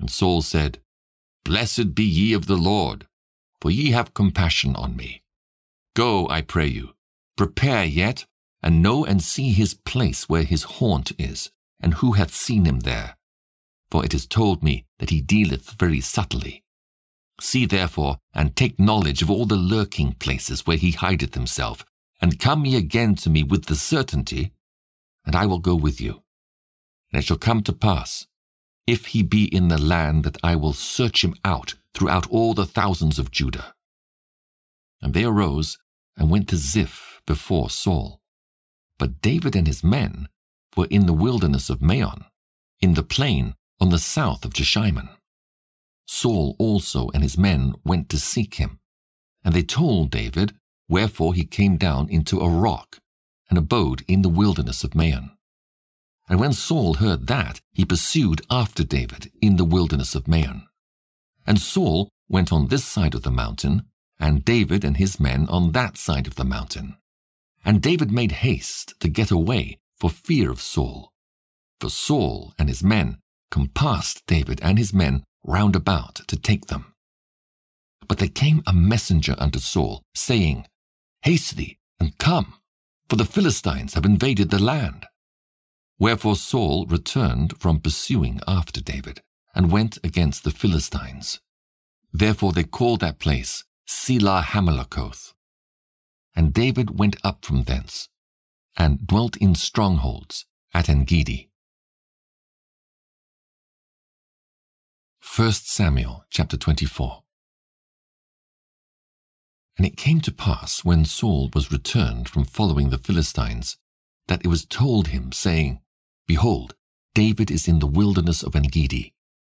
And Saul said, Blessed be ye of the Lord, for ye have compassion on me. Go, I pray you, prepare yet, and know and see his place where his haunt is, and who hath seen him there. For it is told me that he dealeth very subtly. See therefore, and take knowledge of all the lurking places where he hideth himself, and come ye again to me with the certainty, and I will go with you. And it shall come to pass, if he be in the land, that I will search him out throughout all the thousands of Judah. And they arose and went to Ziph before Saul. But David and his men were in the wilderness of Maon, in the plain on the south of Jeshimon. Saul also and his men went to seek him, and they told David, wherefore he came down into a rock, and abode in the wilderness of Maon. And when Saul heard that, he pursued after David in the wilderness of Maon. And Saul went on this side of the mountain, and David and his men on that side of the mountain. And David made haste to get away for fear of Saul. For Saul and his men compassed David and his men round about to take them. But there came a messenger unto Saul, saying, Haste thee, and come, for the Philistines have invaded the land. Wherefore Saul returned from pursuing after David, and went against the Philistines. Therefore they called that place Selah Hamelakoth. And David went up from thence, and dwelt in strongholds at En-gedi. 1 Samuel chapter 24. And it came to pass, when Saul was returned from following the Philistines, that it was told him, saying, Behold, David is in the wilderness of En-gedi.